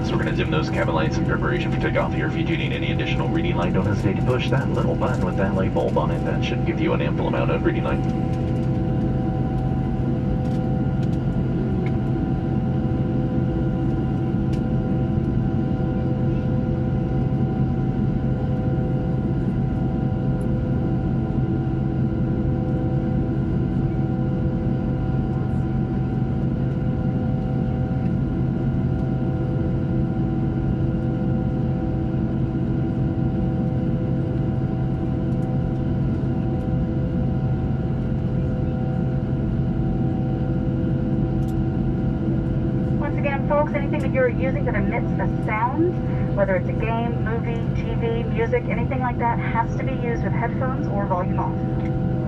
So we're going to dim those cabin lights in preparation for takeoff here. If you do need any additional reading light, don't hesitate to push that little button with that light bulb on it. That should give you an ample amount of reading light. Folks, anything that you're using that emits a sound, whether it's a game, movie, TV, music, anything like that, has to be used with headphones or volume off.